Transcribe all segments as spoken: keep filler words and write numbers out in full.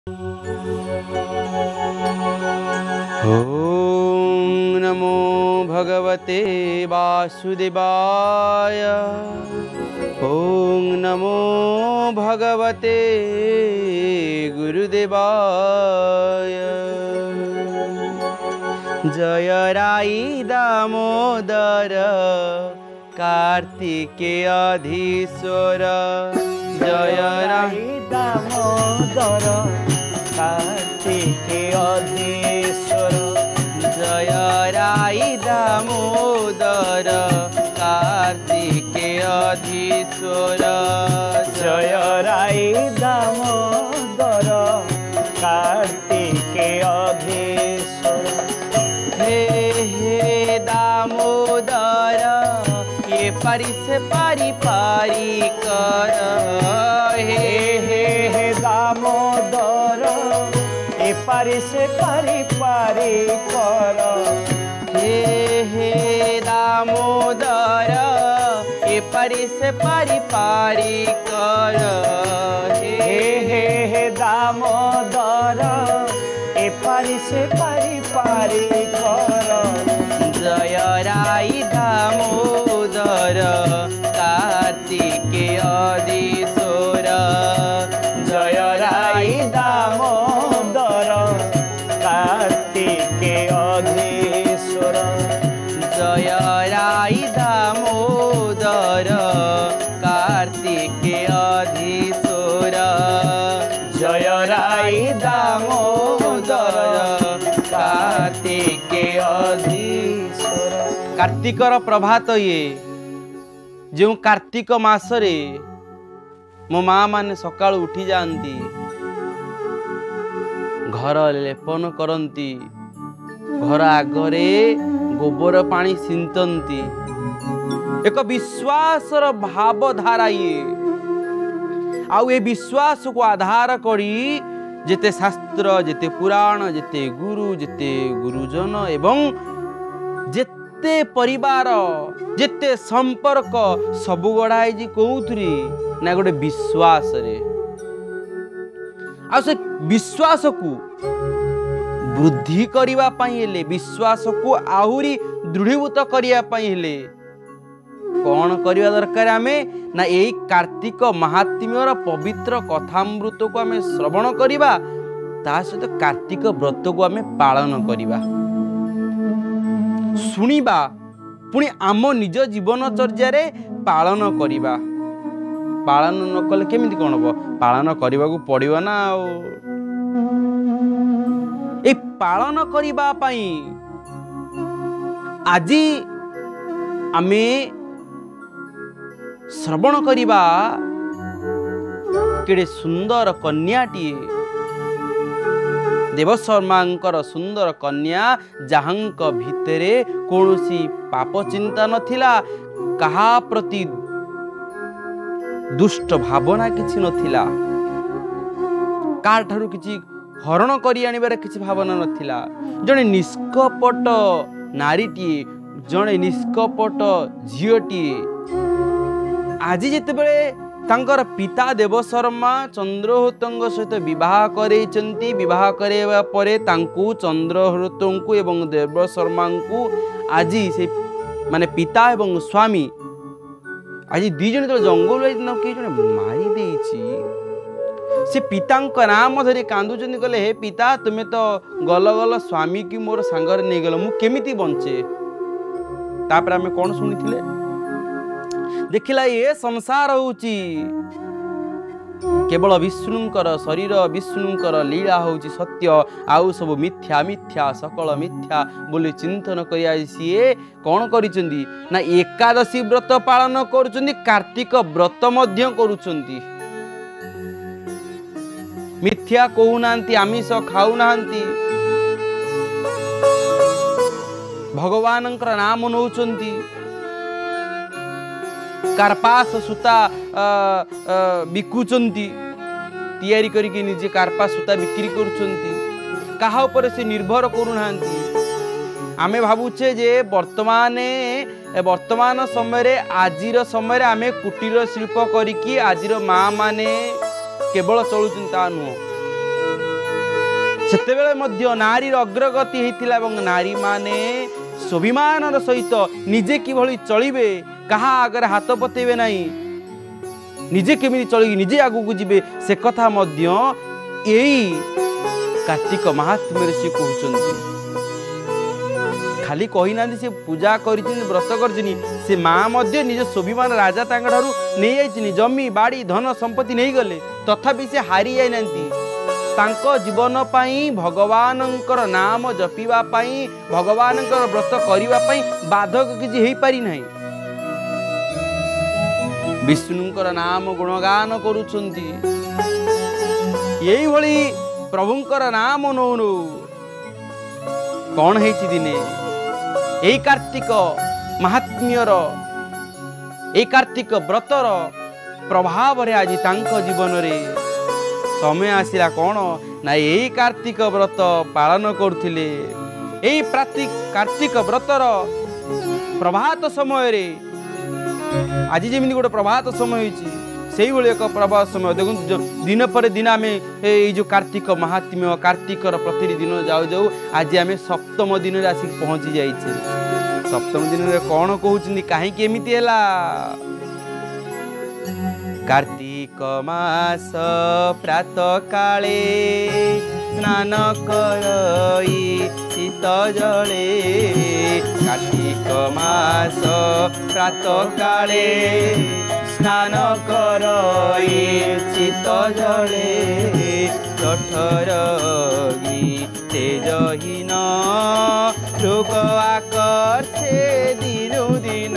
ओम नमो भगवते वासुदेवाय। ओम नमो भगवते गुरुदेवाय। जय राई दामोदर कार्तिकेयाधीश्वर। जय राई दामोदर कार्तिकेयाधीश्वर। जय राई दामोदर कार्तिकेयाधीश्वर। जय राई दामोदर कार्तिकेयाधीश्वर। हे हे दामोदर ये पारी से पारी पारी कर। हे हे हे दामोदर ए पारी से पारी पारी कर। हे हे दामोदर ये पारी से पारी पारी कर। हे हे हे दामोदर ए पारी से पारी पारी कर। जय राई दामोदर कार्तिकेयाधीश्वर। जय राई दामोदर कार्तिकेयाधीश्वर। जय राई दामोदर कार्तिकेयाधीश्वर। जय राई दामोदर कार्तिकेयाधीश्वर। कार्तिकर प्रभात ये जो कार्तिक मासरे मो माँ माने सकाळ उठी जाती, घर लेपन करती, घर आगरे गोबर पानी सिंचती। एक विश्वासर भावधारा ये आउ ए विश्वास को आधार करी जेते शास्त्र, जेते पुराण, जेते गुरु, जेते गुरुजन एवं जेते परिवार, जेते संपर्क सब गढ़ाई जी कौथरी ना गोटे विश्वास रे। आ से विश्वास को वृद्धि करिवा पाई हेले, विश्वास को आहुरी दृढ़ीभूत करिया पाई हेले कौन करिवा दरकार? आमे ना एई कार्तिक महात्म्यर पवित्र कथामृत को आमे श्रवण करिवा, ता सहित कार्तिक व्रत को आमे पालन करिवा, सुनिबा, पुणी आम निज जीवनचर्या रे पालन करिवा। पालन न कले केमिति कोन हो? पालन करिवा को पड़िबो ना। आ ए पालन करिवा पई आजी आमे श्रवण करिवा केड़े सुंदर कन्याटी, देवशर्मांकर सुंदर कन्या जहांक भितरे कौनसी पाप चिंता नथिला, कहा प्रति दुष्ट भावना किछि नथिला, कार ठारू किछि हरण करी आनिबार किछि भावना नथिला। जणे निष्कपट नारीटी, जणे निष्कपट झीटी आज जिते बळे तांकर पिता देवशर्मा चंद्रहूतंग सहित विवाह करैचंती। विवाह करेवा परे तांकू चंद्रहूतंकू एवं देवशर्मांकू आज से माने पिता एवं स्वामी आज दी जण जंगल किए जन मारी देछि। से पितांक नाम धरी कांदुचंदी, कहले हे पिता तुमे तो गल गल स्वामी की मोर सांगर नहीं गल, मु केमिति बंचे? तापर आमे कोन सुनिथिले? देखिला ये संसार होची केवल विष्णुंकर शरीर, विष्णुंकर लीला होची सत्य, आउ सब मिथ्या मिथ्या सकल मिथ्या बोली चिंतन करिया सीए कौन करिचंदी ना एकादशी व्रत पालन करुचंदी, कार्तिक व्रत मध्य करुचंदी। मिथ्या कहू नांती, आमिष खाऊ नांती, भगवानंकर नाम नौचंती, कार्पास सूता बिकुचंती, तैयारी करिके निजे कार्पास सूता बिक्री करुचंती, कहा ऊपर से निर्भर करू नांती। आमे भाबुचे जे वर्तमान वर्तमान समय रे आजिर समय रे आमे कुटीर शिल्प करिकी आजिर माँ माने केवल चलुचंता नुह सेतेबेले मध्य नारीर अग्रगति होइतिला एवं नारी माने स्वाभिमानर सहित निजे किभଳି चलिबे कहा आगे हाथ पतेबे नहीं निजे केमिति चलिबे निजे आगु को जिबे से कथा मध्य एई कार्तिक महात्म्य से कहउचंती खाली कही ना से पूजा कर व्रत कर से माँ मध्य निज स्वाभिमान राजा ठारू नहीं जाइए जमी बाड़ी धन संपत्ति नहीं गले तथापि से हारी जाई नांती तांको जीवन पाई भगवानंकर नाम जपिबा पाई भगवानंकर व्रत करिबा पाई बाधक किछि हेई पारि नाही विष्णुंकर नाम गुणगान करूछंती एई भली प्रभुंकर नाम नौ नौ कौन हेछि दिने एई कार्तिक महात्म्यर एई कार्तिक व्रतर प्रभाव रे आज तांको जीवन रे समय आसिला कौन ना यही कार्तिक व्रत पालन करथिले एई कार्तिक व्रतर प्रभात समय रे आज जेमिति गोटे प्रभात समय होइछि सेही भली एक प्रभात समय देखु दिन पर दिन आम ये जो कार्तिक महात्म्य कार्तिकर प्रतिदिन जाऊ जाऊ आज आम सप्तम दिन रे आसिक पहुँची जाइछे सप्तम दिन रे कौन कहउछिन काहे कि एमिति हैला कार्तिक मास प्रात काले स्नान करई शीत जले कार्तिक मास प्रात काले स्नान करई शीत जले जठरगी तेजहीन रोग आकर्षे दिनु दिन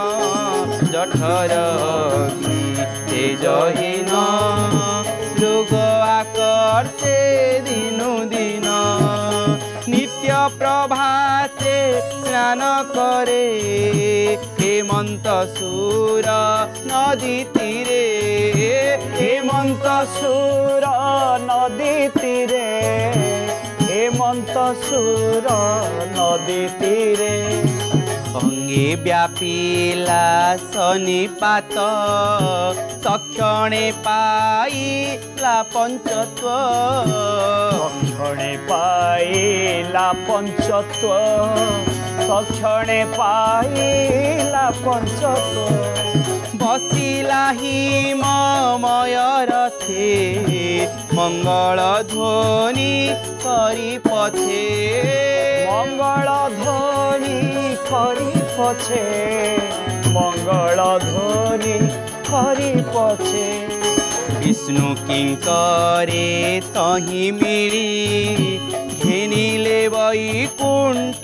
जठरगी तेजहीन रोग आकर्षे दिनु दिन नित्य प्रभाते स्नान करे हेमंत सुर नदी तीरे हेमंत सुर नदी तीरे हेमंत सुर नदी तीरे अंगे व्यापीला शनिपात तक्षणे पाइला पंचत्व तक्षणे पाइला पंचत्व तक्षणे पाइला पंचत्व बसिला हिममय रथे मंगल ध्वनि करी पथे मंगल ध्वनि करी पछे मंगल ध्वनि करी पछे विष्णु किंकरे तही मिली घेनिले वैकुंठ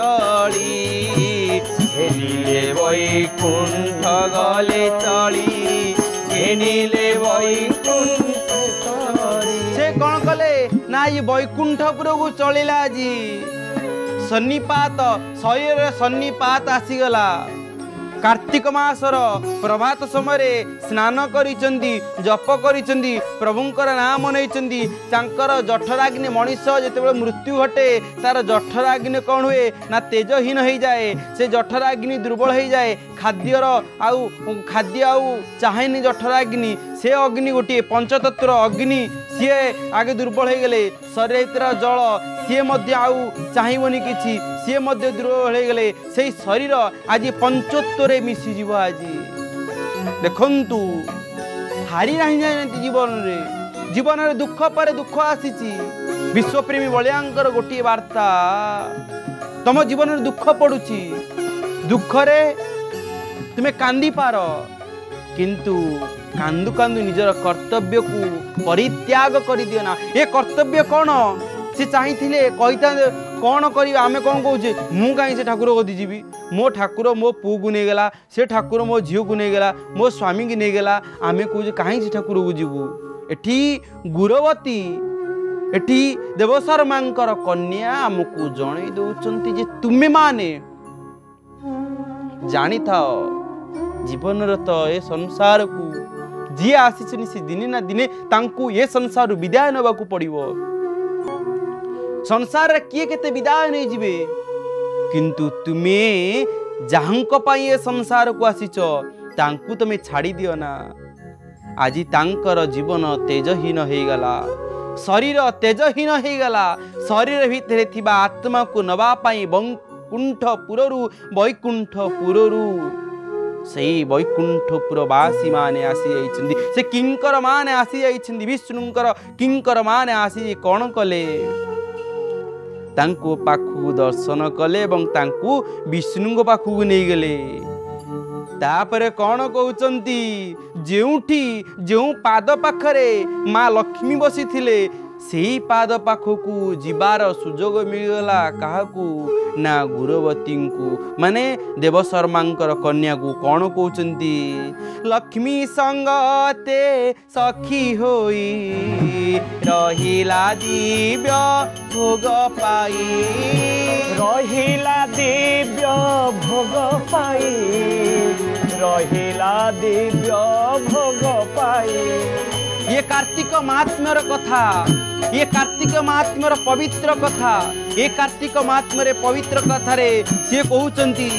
चली घेनिले वैकुंठ गले चली घेनिले वैकुंठ से कौन कले ना ये वैकुंठपुर को चलिला आज सन्निपात शरीर सन्निपात आसीगला कार्तिक मासर प्रभात समय स्नान करिचंदी जप करिचंदी प्रभुंकर नाम नैचंदी तांकर जठराग्नि मनीष जेतेबेले मृत्यु घटे तार जठराग्नि कौन हुए ना तेजहीन हो जाए से जठराग्नि दुर्बल हो जाए खाद्यर आउ खाद्य आउ चाहेनी जठराग्नि से अग्नि गोटे पंचतत्वर अग्नि सी आगे दुर्बल हो गले शरीर जल सी मध्य आउ चाहिबनी किछि सी मध्य दुर्बल हो गले से शरीर आज पंचत्वरे मिसीज आज देखंतु हारी नहीं जाए जीवन रे जीवन रे दुख पर दुख आसीची विश्वप्रेमी बलियांकर गोटे वार्ता तुम जीवन रे दुख पड़ुची दुख रे तुम्हें कांदी पार किंतु कांदु कांदु निजर कर्तव्य को परित्याग कर दियो ना ये कर्तव्य कौन से चाहिए कहीता कौन कर आम कौन कहे मु कहीं से ठाकुर कदी जीवी मो ठाकुर मो पु को नहीं गला से ठाकुर मो झील को नहीं गला मो स्वामी की नहीं गला आम कहे कहीं से ठाकुर को जीवु एठी गुरवती एठी देवसर मांकर कन्या आमको जन दौरान जे तुम्हें माने जानी था जीवन तो ए संसार को जी आसी से दिने ना दिने तांकु ये संसार विदाय नवा पड़ो संसार रे किए केते विदाय नहीं जीवे किंतु तुम्हें जहांको पाई ये संसार को आसीच तांकु तुम्हें छाड़ी दियो ना आज तांकर जीवन तेजहीन हो गला शरीर तेजहीन हो गला शरीर भितर थिबा आत्मा को नवा पाई वैकुंठपुरु वैकुंठपुरु से वैकुंठपुरवासी माने आसी जाइछन्दी से किंकर माने आसी जाइछन्दी विष्णुंकर किंकर माने आसी कौन कले तांको पाखु दर्शन कले एवं तांको विष्णु पाखु नहीं गले तापरे कौन कहउचंती जेउठी जेउ पाद पाखरे माँ लक्ष्मी बसी थिले सेही पाद पाखकू जीवार सुजोग मिलगला काहाकू ना गुरवती को माने देवशर्मांकर कन्या को कौन कहउचंती लक्ष्मी संगते सखी होई रहिला दिव्य भोग पाई रहिला दिव्य भोग पाई रहिला दिव्य भोग पाई ये कार्तिक महात्म्यर कथा ये कार्तिक महात्म्यर पवित्र कथा ये कार्तिक महात्म्यर पवित्र कथा रे से कहउचंती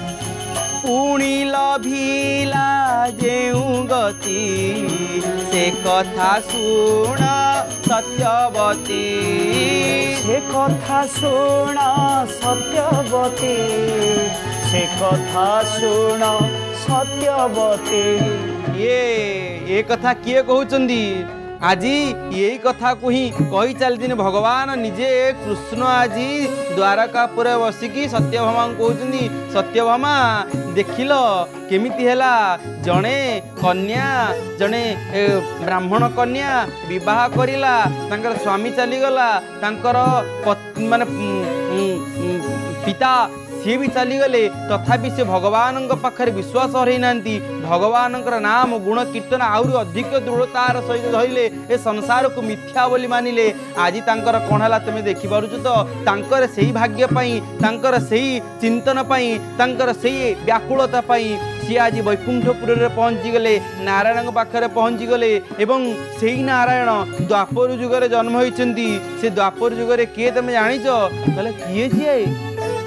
पुणी लभिला जेउ गति से कथा सुण सत्यवती से कथा सुण सत्यवती से कथा सुण सत्यवती ये ये कथा किए कहउचंदी आज यही कथा को ही कही चलती भगवान निजे कृष्ण आज द्वारकापुर बसिकी सत्यभामा कहते सत्यभामा देखिल केमिति हैला जड़े कन्या जड़े ब्राह्मण कन्या विवाह करिला तांकर स्वामी चलीगला तांकर माने पिता सी भी चलीगले तथापि से भगवान पाखे विश्वास हरई ना भगवान नाम गुण कीर्तन आहरी अधिक दृढ़तार सहित धरले ए संसार को मिथ्या बोली मानिले आज तांकर कौन है तुम देखिपुर तो तांकर सही भाग्य पाई तांकर सही चिंतन पाई तांकर सही व्याकुलता पाई सी आज वैकुंठपुर में पहुँची गले नारायण पाखे पहुँची गले एवं सही नारायण द्वापर जुगर जन्म होती से द्वापर जुगर किए तुम जाच कहले किए सी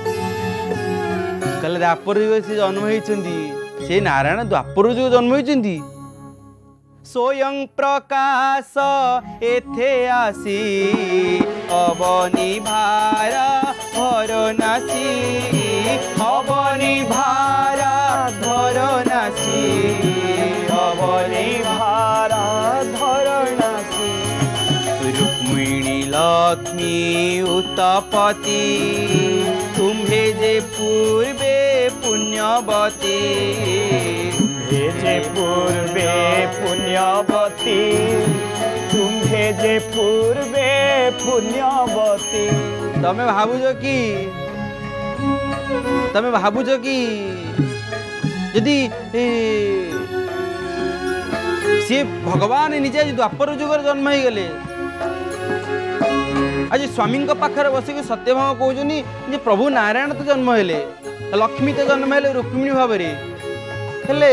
कहले द्वापर जुग से जन्म होती से नारायण द्वापर जुग जन्म होती स्वयं प्रकाश एथे आसी अवनी भारा धर नासी अवनी भारा धर नासी अवनी भारा धर नासी रुक्मिणी लक्ष्मी उत्तपति तुम्हे जे पूर्वे पुण्यवती जे पूर्वे पुण्यवती तुम्हे जे पूर्वे पुण्यवती तमे भाबुज कि तमे भाबुज कि यदि सी भगवान निजे द्वापर जुगर जन्म हो गले आज स्वामी पाखे बसिक सत्यभामा कहते प्रभु नारायण तो जन्म हेले लक्ष्मी तो जन्म हेले रुक्मिणी भाव हेले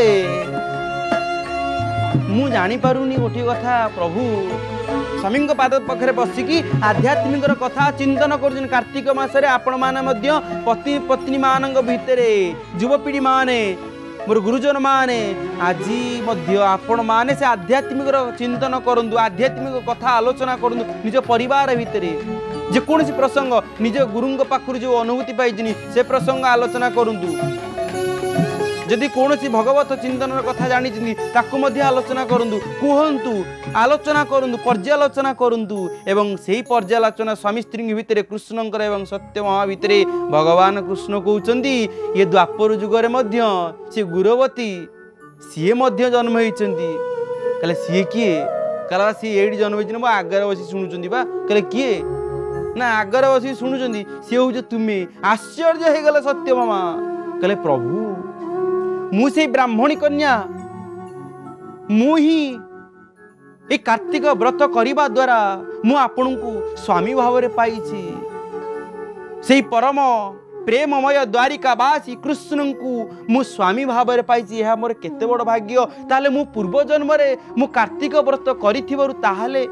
मु जानी पारुनी गोटे कथा प्रभु स्वामी पाद पाखे बसिकी आध्यात्मिक कथा चिंतन कर कार्तिक मासरे आपण माने मध्य पति पत्नी मान भितर युवपीढ़ी माने मोर गुरुजन माने आज मध्य आपण माने से आध्यात्मिक चिंतन करंतु आध्यात्मिक कथा आलोचना करंतु निज परिवार भितर जेकोसी प्रसंग निज गुरुंग पाखुर जो अनुभूति पाई से प्रसंग आलोचना करंतु जदि कौन भगवत चिंतन कथा जानी आलोचना करंतु कहतु आलोचना करंतु पर्यालोचना करंतु एवं सही पर्यालोचना स्वामी स्त्री भितर कृष्णकर एवं सत्यभामा भितर भगवान कृष्ण कहते ये द्वापर जुगर मध्य से गुरवती सी मध्य जन्म होती कहले सी किए कहला सी ये जन्म हो आगे बस शुणुंट बा कहले किए ना आगे बस शुणुंट सी हूँ तुम्हें आश्चर्य हो गला सत्यभामा कहले प्रभु मुझे ब्राह्मणी कन्या मुही ए कार्तिक व्रत करने द्वारा मु आपण को स्वामी भाव में पाई से परम प्रेममय द्वारिकावासी कृष्ण को मु स्वामी भाव में पाई यह मोर केते बड़ भाग्य ताले मु पूर्व जन्म रे मु कार्तिक व्रत करिथिबरु ताहाले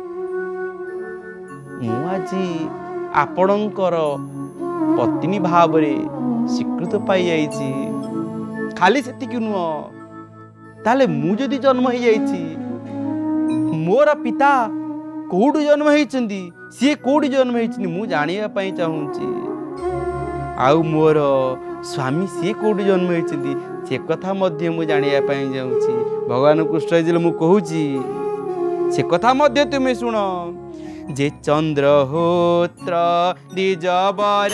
मु आजी आपणकर पत्नी भाव में स्वीकृत पाई जाइछि खाली से नुह ताले मु जदि जन्म हो जाइछि मोर पिता कोउठी जन्म होइचंदी सी कोउठी जन्म होइचंदी मु जानिया पई चाहूची आउ मोर स्वामी सी कोउठी जन्म होइचंदी से कथा मध्य मु जानिया पई जाउची भगवान कृष्ण जिले मु कहूची से कथा मध्य तुम सुन जे चंद्रहोत्र द्विजवर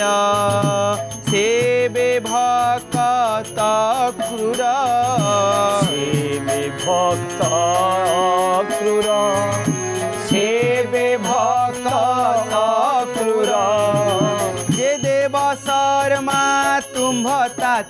सेवे भक्त क्रूर सेवे भक्त क्रूर सेवे भक्त क्रूर जे देव शर्मा तुम्भ तात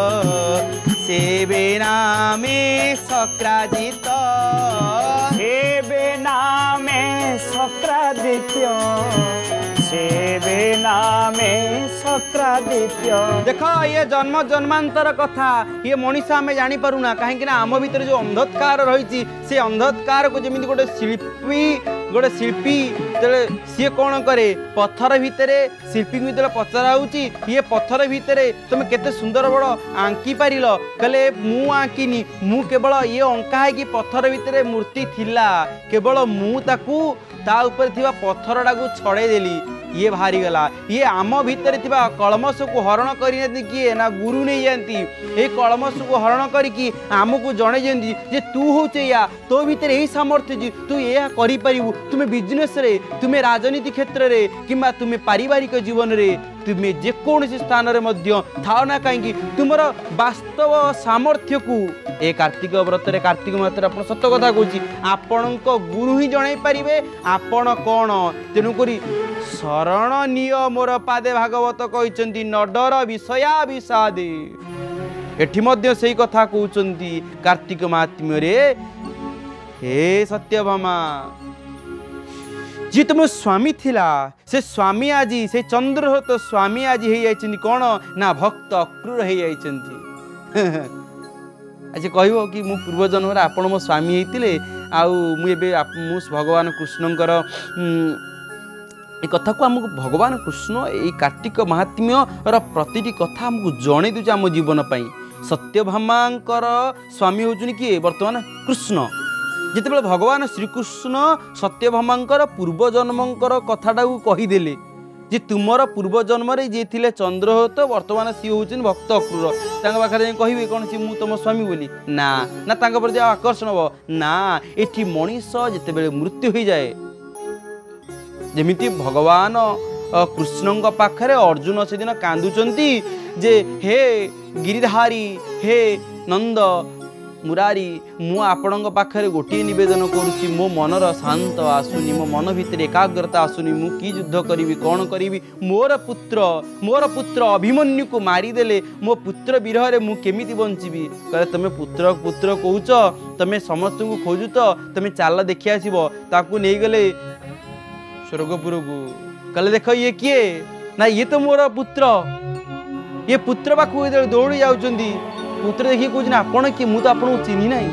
सेवे नामे सक्राजित सेवे नामे सक्रादित्य सेवे नामे सक्रादित्य। देख ये जन्म जन्मांतर कथा ये मनीषा आम जानी पारुना कहीं आम भीतर जो अंधकार रही से अंधकार को जमी गोटे शिल्पी गोटे शिल्पी सी कौन करे पत्थर भितर शिल्पी को पचरा ये पत्थर भितर तुम केते सुंदर बड़ आंकी पार कहले मु आंकिनी मु केवल ये अंका है कि पत्थर भितर मूर्ति थिला केवल मु ताकू ता ऊपर थिबा पत्थर टाकू छड़े देली ये बाहरी गला ये आम भितर थिबा कलमस को हरण करी किए ना गुरु नहीं जाती ये कलमस को हरण करी आमको जणे जेंदी जे तू होचे या तो भीतर यही सामर्थ्य जी तू यह करि परिबु तुमे बिजनेस रे तुमे राजनीति क्षेत्र रे किंबा तुमे पारिवारिक जीवन रे तुमे जे कोनसी स्थान रे मध्य थाओ ना कहीं तुमर वास्तव सामर्थ्य को ए कार्तिक व्रत रे कार्तिक मात्र आप सत कथा कहूँ आपण गुरु ही जन पारे आपण कौन तेणुक शरण निय मोर पादे भागवत कहते न डर विषया विषादे एठी मध्य से कथा कहते कार्तिक महात्म्य रे हे सत्यभामा जी तुम स्वामी थिला से स्वामी आज से चंद्र तो स्वामी आज हो जाइछन्ती कौन ना भक्त अक्रूर हो जाइछन्ती आज कह कि मु पूर्व जन्म आपण मो स्वामी होते आउ मुझे भगवान कृष्णकर ए कथा को आमको भगवान कृष्ण ये कार्तिक महात्म्य प्रतिटी कथा आमको जणे दूचे आम जीवन पाई सत्यभामांकर स्वामी होचुनी किए वर्तमान कृष्ण जिते भगवान श्रीकृष्ण सत्यभामांकर पूर्वजन्मकर कथाटा को कहीदेले जे तुमर पूर्वजन्म जी थे चंद्रहोत वर्तमान सी होचन भक्त अक्रूर पाखे कहे कौन सी मु तुम स्वामी बोली ना ना प्रति आकर्षण हम ना ये मनीष जिते मृत्यु हो जाए जमिति भगवान कृष्ण पाखरे अर्जुन से दिन कांदुचंती जे हे गिरिधारी हे नंद मुरारी मु आपण पाखरे गोटे निवेदन करुच्ची मो मनर शांत आसुनी मो मन भितर एकाग्रता आसुनी मु कि युद्ध करी कौन करी मोर पुत्र मोर पुत्र अभिमन्यु को मारिदेले मो पुत्र विरह मु केमिति बंचीबी कहे तुम पुत्र पुत्र कहूच तुम समस्त को खोजु तो तुम चाल देखि आसीबो ताकू नहीं गले स्वर्गपुर को कहले देख ये किए ना ये तो मोर पुत्र ये पुत्र पाखु दौड़ी जाउचंदी पुत्र देखिए कौन आपण कि मुझे आपको चिन्ह ना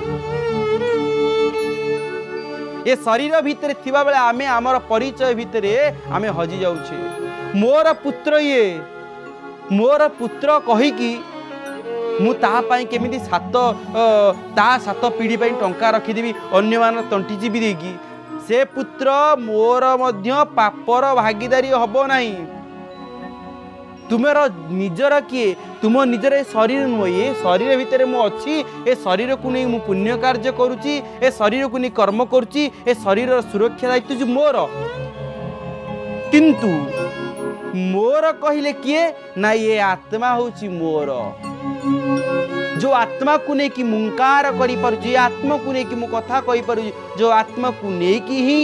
ये शरीर भितर थिबा बेले आमे आमर परिचय भितर आमे हजि जाउछे मोर पुत्र ये मोर पुत्र कहीकि मु ता पाई केमिति सात ता सात पीढ़ी पाई टंका रखिदेवी अन्य मान तंटी जीवी देकी से पुत्र मोर मध्य पापर भागीदारी हबो नाही तुमर निजर किए तुम निजर शरीर नुह ये शरीर भितर मु अच्छी ए शरीर को नहीं मु पुण्य कार्य करुच्ची ए शरीर को नहीं कर्म करुच्ची ए शरीर सुरक्षा दायित्व जो मोर किंतु मोर कहले किए ना ये आत्मा होची मोर जो आत्मा को नहीं कि मुंकार करि पारुची आत्मा को नहीं कि मु कथा कहि पारुची जो आत्मा को नहीं कि ही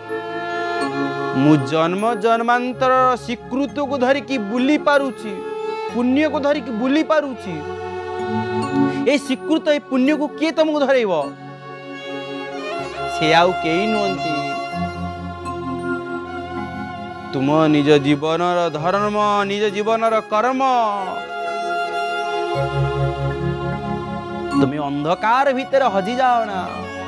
मु जन्म जन्मांतर स्वीकृत को धरिकी बुली पारुची पुण्य को धरिकी बुली पारुची ए स्वीकृत ए पुण्य को किए तुमको धरेब से आउ केही नुहंती तुम निज जीवनर धर्म निज जीवनर कर्म तुम्हें अंधकार भीतर हजि जाओ ना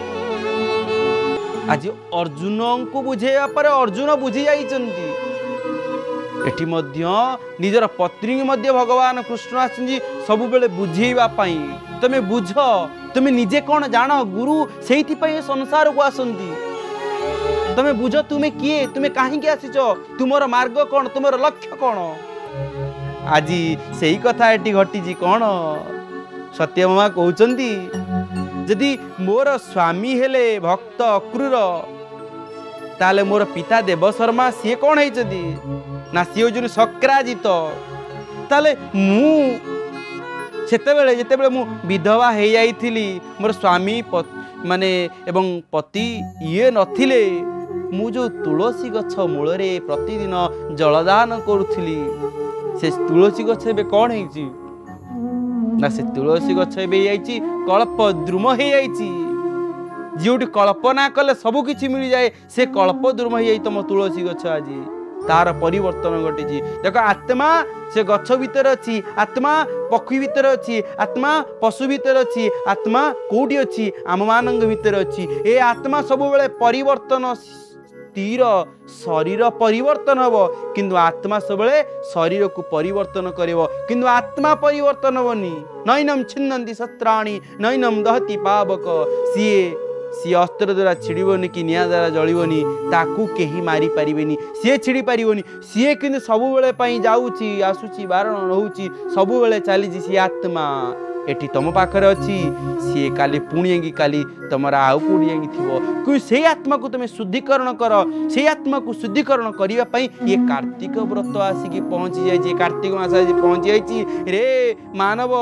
आज अर्जुन को बुझेया पर अर्जुन बुझी जाइछन्ती एठी मध्य निजर पत्नी मध्य भगवान कृष्ण आछन्ती सब बेले बुझेइबा पई तमे बुझ तमे निजे कोन जानो गुरु सेइथि पई संसार को आसन्ती तमे बुझ तुमे किए तुमे कहीं आसीच तुमर मार्ग कौन तुमर लक्ष्य कौन आज से कथा एटी घटी कौन सत्यभामा कहते जदि मोर स्वामी हेले भक्त अक्रूर ताले मोर पिता देव शर्मा सी कौन है ना सी हूँ शक्राजित ताले मु सेतेबेले जेतेबेले मु विधवा हो जाइथिली मोर स्वामी माने एवं पति ये नथिले मु जो तुलसी गछ मूल प्रतिदिन जलदान करुथली से तुलसी गछ एबे कौन है ना से तुलसी गछ एबे जाइछि कल्प द्रुम हो जाइछि जोटी कल्पना कले सबु किछि मिल जाए से कल्प द्रुम हो जाइ तुम तुलसी गछ आज तार परिवर्तन घटी देख आत्मा से गछ भीतर अच्छी आत्मा पक्षी भीतर अच्छी आत्मा पशु भीतर अच्छी आत्मा कोठी अच्छी आम मान भीतर अच्छी ए आत्मा सब बेले परिवर्तन स्थिर शरीर परिवर्तन हम किंतु आत्मा सब शरीर को परिवर्तन करिवो किंतु आत्मा परिवर्तन होनी नैनम छिन्नन्ति शस्त्राणि नैनम दहति पावक सीए सी अस्त्र द्वारा छिड़बनी कि निआ द्वारा जलिबनी ताकू केही मारी पारिबेनी सी छिड़ी पारिबनी सी किंतु सब बेले जाऊँगी आसूची बारण रोची सब बेले चली सी आत्मा एटी तुम पाखरे अच्छी सी काली पुणी काली तुम आउ पुणी थी से आत्मा को तुम शुद्धिकरण कर से आत्मा को शुद्धिकरण करने ये कार्तिक व्रत आसिक पहुँची जाए कार्तिक मास आज पहुँची जाइए रे मानव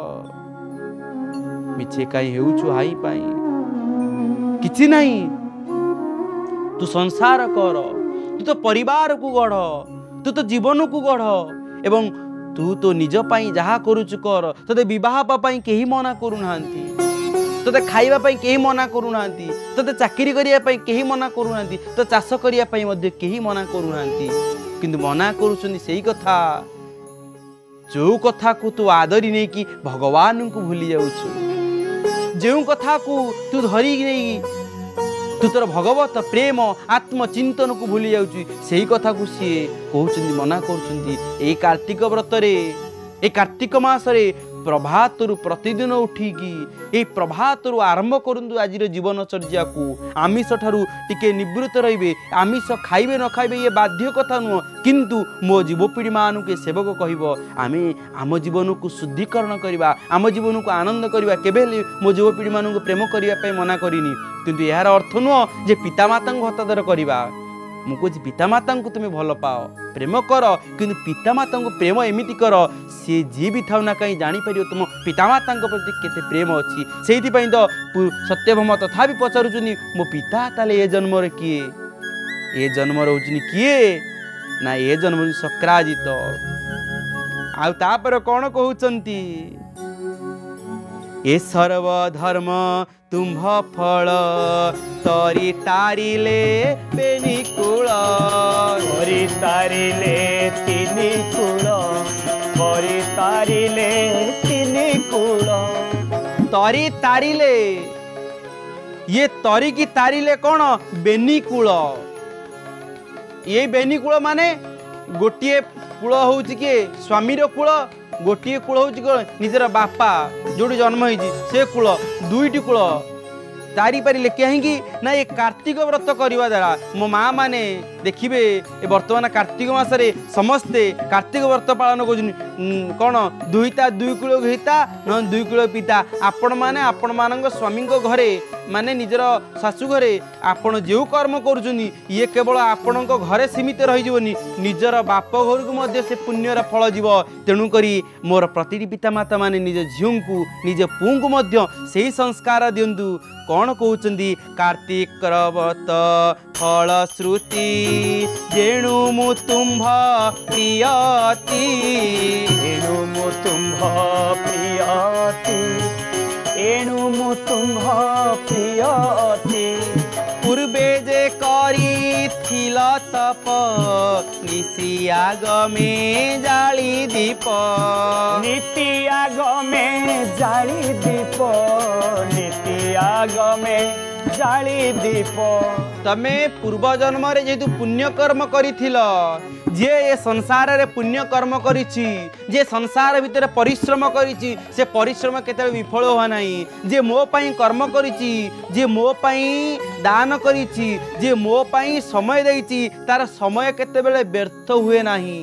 मिछे कहीं हेउछु हाई पाई किछि नहीं तू संसार कर तू तो परिवार को गढ़ तू तो जीवन को गढ़ एवं तू तो निज पाई जहा करुचु कर तते विवाह पाई केही मना करू नांती तते खाइबा पाई केही मना करू नांती तते चाकरी करिया पाई केही मना करू नांती तो चाष करिया पाई मध्ये केही मना करू नांती किंतु मना करूछनी सेही कथा जो कथा को तू आदरी नै कि भगवान को भूली जाउछु जो कथा को तू धरी नहीं तू तोर भगवत प्रेम आत्मचिंतन को भूली जाऊँ से कथा को सी कहते मना कर कार्तिक व्रत ए कार्तिक मासरे प्रभातरु प्रतिदिन उठिकी ए प्रभातरु आरंभ करु आज जीवनचर्या को आमिष ठारू टिके निवृत्त रहिबे आमिष खाइबे न खाइबे ये बाध्य कथा नुह किंतु मो जीवपीढ़ी मान के सेवक कहबो आमे आम जीवन को शुद्धिकरण करवा आम जीवन को आनंद करवा केबे मो जीवपीढ़ी मान को प्रेम करने मना करिनी किंतु यार अर्थ नुह जे पितामाता को हतादर करवा मु कह पितामाता को तुम भल पाओ प्रेम कर किंतु पितामाता को प्रेम एमिति कर सी जी भी था ना कहीं जापर तुम पितामाता प्रति केते प्रेम अच्छी से तो सत्यभामा तथा भी पचारुचुनी मो पिता ताले ए जन्म किए ए जन्म रोचनी किए ना ए जन्म शक्राजित आउ तापर कौन कहउचंती ए सर्वधर्म तुम्भ फल तरी तारिले बेनिकूल तरी तारिले तिनि कूल तरी तारिले तिनि कूल तरी तारिले ये तरी की तारिले कौन बेनिकूल ये बेनिकूल माने गोटे कूल हूँ किए स्वामीर कूल गोटे कूल हूँ निजर बापा जो जन्म होती से कूल दुईटी कूल तारी पारे कहीं ना ये कार्तिक व्रत करने द्वारा मो माँ मैंने देखिए बर्तमान कार्तिक मासरे समस्ते कार्तिक व्रत पालन कर कौन दुईता दुई कूल हिता न दुई कूल पिता आपण मैंने आपण मान स्वामी घरे माने निजर शाशु घरे आपण जो कर्म करुछनी ये केवल आपण घरे सीमित रही निजर बाप घर को मध्य से पुण्यर फल जीव तेणुक मोर प्रति पितामाता माने निज झीऊ को निज पुओं को मध्य से संस्कार दिंतु कौन कहते कार्तिक व्रत फल श्रुति जेणु मु तुम्भ प्रियति एणु मु तुम्भ प्रियति एणु मु तुम्भ प्रियति पूर्वे जे करी थिल तप निशी आगमे जाली दीप नीति आगमे जाली दीप नीति आगमे जाली दीप तमे पूर्व जन्म रे जेतु पुण्य कर्म करिथिल जे ए संसार रे पुण्य कर्म करिछि जे संसार भितर परिश्रम करिछि से परिश्रम केते विफल हो नाही जे मो पई कर्म करिछि जे मो पई दान करिछि जे मो पई समय देइछि तार समय केते बेले व्यर्थ हुए नाही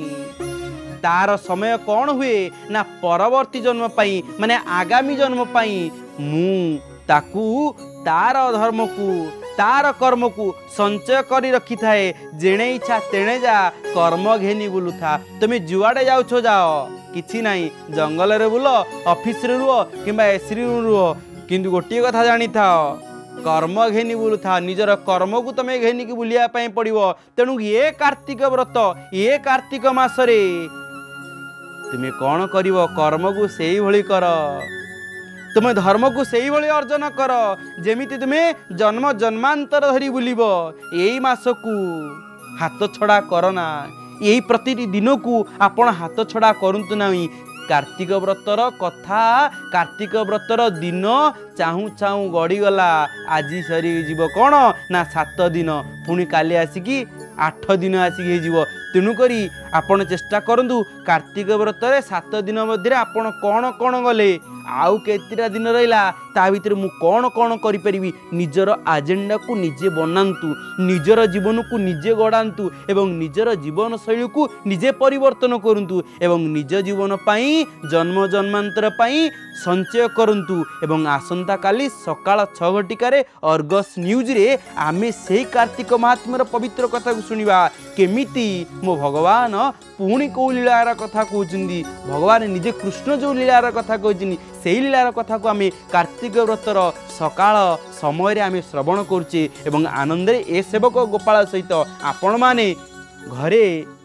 तार समय कौन हुए ना परवर्ती जन्म पाई माने आगामी जन्म पाई मु ताकू तार धर्म को तार कर्म को संचय करी रखी थाए जेणे इच्छा तेणे जा कर्म घेनी बुलू था तुम जुआड़े जाओ जाओ किछि नाही जंगल रे बुल ऑफिस रे रुह किंबा एसी रे रुह किंतु गोटे कथा जानी था कर्म घेनी बुलू था निजर कर्म को तुम घेनी की बुलिया पई पड़िवो तेणु ये कार्तिक व्रत ये कार्तिक मासरे तुम्हें कौन करिवो कर्म को सेई भली कर तुम धर्म को सेई भली अर्जन कर जेमिति तुम्हें जन्म जन्मांतर धरी बुलिबो एई मास को हाथ छड़ा करना यही प्रति दिन को आपण हाथ छड़ा करंतु नाही कार्तिक व्रतर कथा कार्तिक व्रतर दिन चाहू चाहू गड़ी गला आज सरी जीव कौन ना सात दिन पुणी काली आसिकी आठ दिन आसिक हो तेणुक आपण चेष्टा करूँ कार्तिक व्रत सात दिन मध्य आपण कौन कौन गले आउ केतिरा दिन रहा ता भीतर मु कौन कौन करी निजर आजेंडा को निजे बनातु निजर जीवन को निजे गढ़ातु एवं निजर जीवन शैली को निजे परिवर्तन करंतु एवं निज जीवन पाई जन्म जन्मांतर पाई संचय करंतु एवं आसंता काली सकाळ छह घटिकार अर्गस न्यूज रे आमे से कार्तिक महात्म्यर पवित्र कथा को सुनिबा केमिति मो भगवान पुणी कौ लीलार कथा कहते भगवान निजे कृष्ण जो लीलार कथा कहते से लीलार कथा को आम कार्तिक व्रतर सकाळ समय आम श्रवण करुचे एवं आनंद ए सेवक गोपाल सहित आपण माने घरे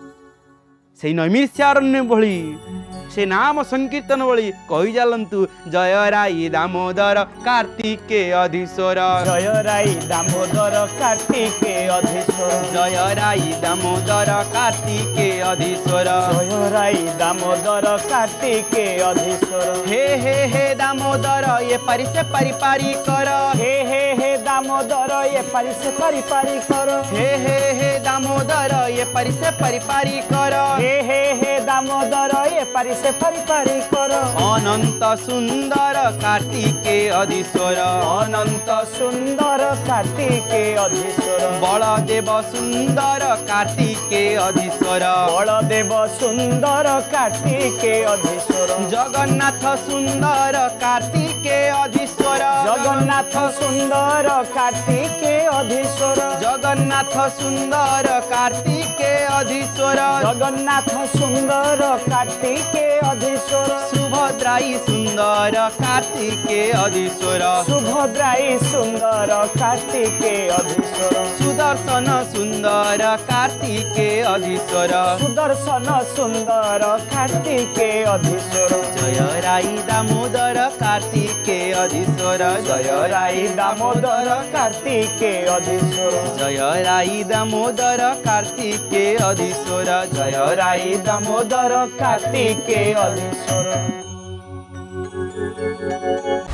से नैमिषारण्य भली से नाम संकीर्तन भली कही जालंतु जय राई दामोदर कार्तिके अधीश्वर जय राई दामोदर कार्तिके अधीश्वर जय राई दामोदर कार्तिके अधीश्वर जय राई दामोदर कार्तिके अधीश्वर हे हे हे दामोदर ये पारि से पारि पारि कर हे हे हे दामोदर ये पारि से पारि पारि कर हे हे हे दामोदर ये पारि से पारि पारि कर हे हे हे दामोदर ये पारि से पारि पारि कर अनंत सुंदर कार्तिके अधीश्वर अनंत सुंदर कार्तिके अधीश्वर बलदेव सुंदर कार्तिके अधीश्वर बलदेव सुंदर कार्तिके अधीश्वर जगन्नाथ सुंदर कार्तिके अधीश्वर जगन्नाथ सुंदर कार्तिके अधीश्वर जगन्नाथ सुंदर कार्तिके अधीश्वर जगन्नाथ सुंदर कार्तिके अधीश्वर सुभद्राई सुंदर कार्तिके अधीश्वर सुभद्राई सुंदर कार्तिके अधीश्वर सुदर्शन सुंदर कार्तिके अधीश्वर सुदर्शन सुंदर कार्तिके अधीश्वर जय राई दामोदर कार्तिके अधीश्वर जय राई दामोदर कार्तिके अधीश्वर जय राई दामोदर कार्तिके अधीश्वर जय राई दामोदर कार्तिके अधीश्वर।